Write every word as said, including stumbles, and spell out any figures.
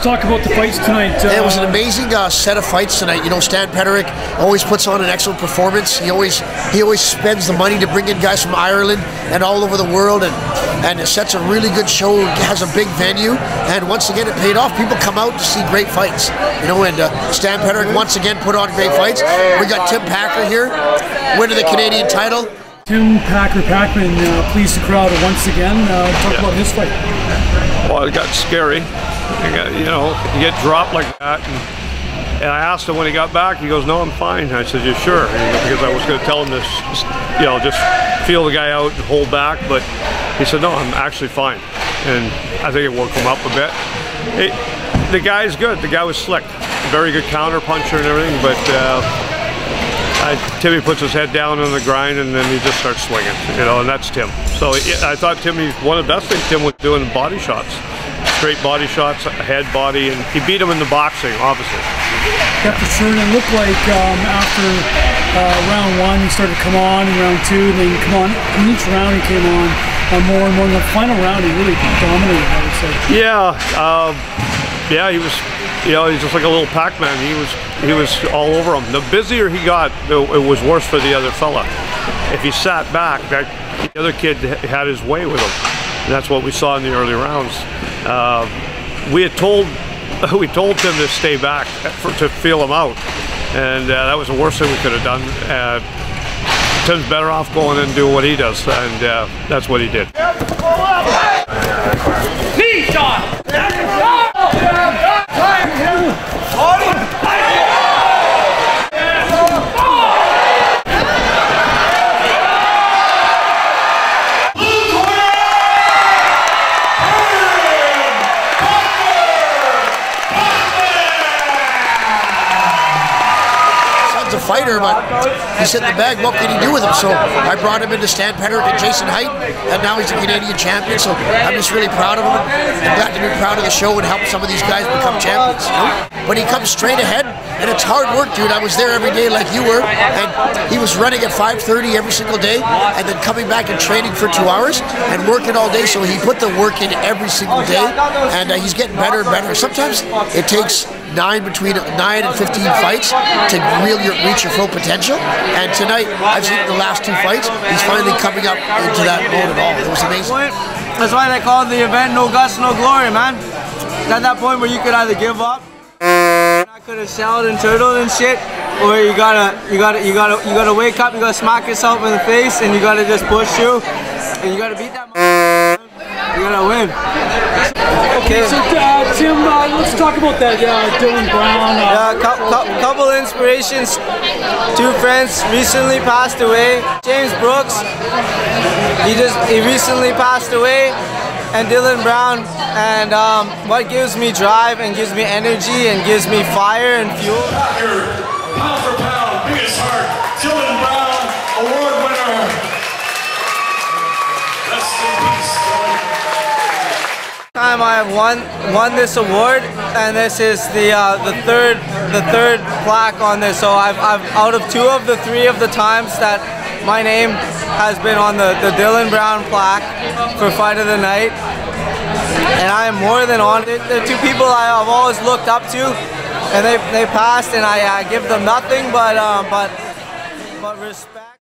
talk about the fights tonight. Uh, it was an amazing uh, set of fights tonight. You know, Stan Peterick always puts on an excellent performance. He always he always spends the money to bring in guys from Ireland and all over the world, and and it sets a really good show. Has a big venue, and once again it paid off. People come out to see great fights. You know, and uh, Stan Peterick once again put on great fights. We got Tim Packer here, winner of the Canadian title. Tim Packer Packman uh, pleased the crowd once again. Uh, talk yeah. about his fight. Well, it got scary. You, got, you know, you get dropped like that. And, and I asked him when he got back, he goes, "No, I'm fine." I said, "You sure?" Because I was going to tell him this, you know, just feel the guy out and hold back. But he said, "No, I'm actually fine." And I think it woke him up a bit. It, the guy's good. The guy was slick. Very good counter puncher and everything, but uh, I, Timmy puts his head down on the grind and then he just starts swinging, you know, and that's Tim. So it, I thought Timmy, one of the best things Tim was doing body shots. Straight body shots, head, body, and he beat him in the boxing, obviously. Yeah, for sure. And it looked like um, after uh, round one, he started to come on, in round two, and then he come on. In each round, he came on uh, more and more. In the final round, he really dominated, I would say. Yeah, uh, yeah, he was. You know, he's just like a little Pac-Man. He was, he was all over him. The busier he got, it was worse for the other fella. If he sat back, that the other kid had his way with him. And that's what we saw in the early rounds. Uh, we had told, we told Tim to stay back for, to feel him out, and uh, that was the worst thing we could have done. Uh, Tim's better off going and doing what he does, and uh, that's what he did. Knee shot! A fighter, but he's hitting the bag. What can he do with him? So I brought him into Stan Peterick and Jason Height, and now he's a Canadian champion. So I'm just really proud of him. I'm glad to be proud of the show and help some of these guys become champions. You know? But he comes straight ahead, and it's hard work, dude. I was there every day like you were, and he was running at five thirty every single day, and then coming back and training for two hours and working all day. So he put the work in every single day, and uh, he's getting better and better. Sometimes it takes nine between nine and fifteen fights to really reach your full potential. And tonight, I've seen the last two fights, he's finally coming up into that mode at all. It was amazing. That's why they call the event "No Guts, No Glory," man. It's at that point where you could either give up, I could have shelled and turtled and shit, or you gotta, you gotta, you gotta, you gotta wake up, you gotta smack yourself in the face, and you gotta just push through, and you gotta beat that. You gotta win. Okay, so uh, Tim, uh, let's talk about that uh, Dylan Brown. Uh, yeah, cu cu couple inspirations. Two friends recently passed away. James Brooks, he just he recently passed away, and Dylan Brown. And um, what gives me drive and gives me energy and gives me fire and fuel. Pound for pound, biggest heart, Dylan Brown, award winner. Rest in peace. Time I have won won this award, and this is the uh, the third the third plaque on this. So I've, I've out of two of the three of the times that my name has been on the the Dylan Brown plaque for Fight of the Night, and I am more than honored. They're two people I have always looked up to, and they they passed, and I, I give them nothing but uh, but but respect.